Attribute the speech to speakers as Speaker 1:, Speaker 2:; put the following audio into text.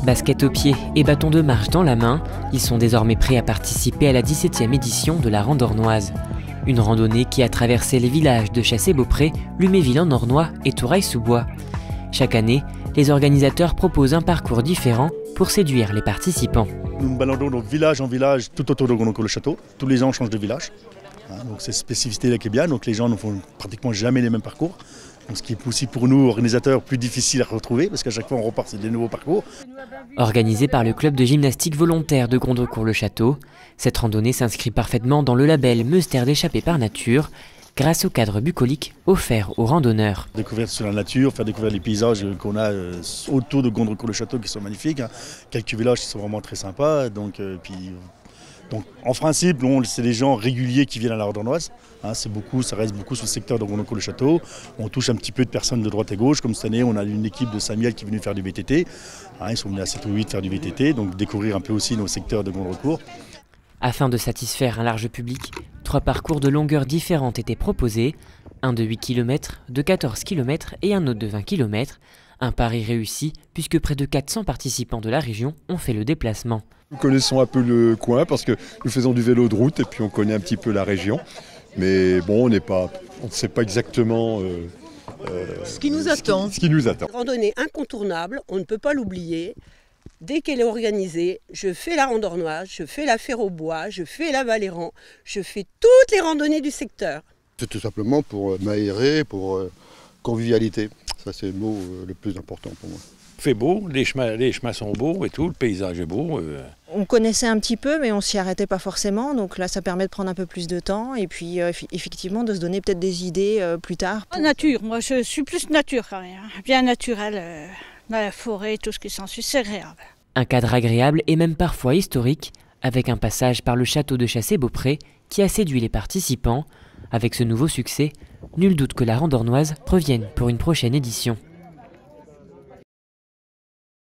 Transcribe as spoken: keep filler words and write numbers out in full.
Speaker 1: Basket aux pieds et bâton de marche dans la main, ils sont désormais prêts à participer à la dix-septième édition de la Randornoise. Une randonnée qui a traversé les villages de Chassé-Beaupré, Luméville-en-Ornois et Touraille-sous-Bois. Chaque année, les organisateurs proposent un parcours différent pour séduire les participants.
Speaker 2: Nous nous baladons de village en village tout autour de Gondrecourt-le-Château. Tous les ans, on change de village. Donc c'est spécificité là qui est bien, donc les gens ne font pratiquement jamais les mêmes parcours. Donc, ce qui est aussi pour nous, organisateurs, plus difficile à retrouver, parce qu'à chaque fois on repart sur des nouveaux parcours.
Speaker 1: Organisée par le club de gymnastique volontaire de Gondrecourt-le-Château, cette randonnée s'inscrit parfaitement dans le label Meuster d'échappée par nature, grâce au cadre bucolique offert aux randonneurs.
Speaker 2: Découvrir sur la nature, faire découvrir les paysages qu'on a autour de Gondrecourt-le-Château qui sont magnifiques. Hein. Quelques villages qui sont vraiment très sympas. Donc, euh, puis, donc, en principe, c'est des gens réguliers qui viennent à la Randornoise. Hein, c'est beaucoup, ça reste beaucoup sur le secteur de Gondrecourt-le-Château. On touche un petit peu de personnes de droite et gauche. Comme cette année, on a une équipe de Samuel qui est venue faire du V T T. Hein, ils sont venus à sept ou huit faire du V T T, donc découvrir un peu aussi nos secteurs de Gondrecourt.
Speaker 1: Afin de satisfaire un large public, trois parcours de longueurs différentes étaient proposés, un de huit kilomètres, de quatorze kilomètres et un autre de vingt kilomètres. Un pari réussi puisque près de quatre cents participants de la région ont fait le déplacement.
Speaker 3: Nous connaissons un peu le coin parce que nous faisons du vélo de route et puis on connaît un petit peu la région. Mais bon, on n'est pas, on ne sait pas exactement euh,
Speaker 4: euh, ce qui nous attend.
Speaker 3: Ce qui, ce qui nous attend.
Speaker 4: Randonnée incontournable, on ne peut pas l'oublier. Dès qu'elle est organisée, je fais la Randornoise, je fais la Ferro-Bois, je fais la Valéran, je fais toutes les randonnées du secteur.
Speaker 5: C'est tout simplement pour m'aérer, pour euh, convivialité. Ça, c'est le mot euh, le plus important pour moi.
Speaker 6: Il fait beau, les chemins, les chemins sont beaux et tout, le paysage est beau. Euh.
Speaker 7: On connaissait un petit peu, mais on s'y arrêtait pas forcément. Donc là, ça permet de prendre un peu plus de temps et puis euh, effectivement de se donner peut-être des idées euh, plus tard.
Speaker 8: Pour... Nature, moi je suis plus nature quand même, bien naturel, euh, dans la forêt, tout ce qui s'ensuit, c'est agréable.
Speaker 1: Un cadre agréable et même parfois historique, avec un passage par le château de Chassé-Beaupré qui a séduit les participants. Avec ce nouveau succès, nul doute que la Randornoise revienne pour une prochaine édition.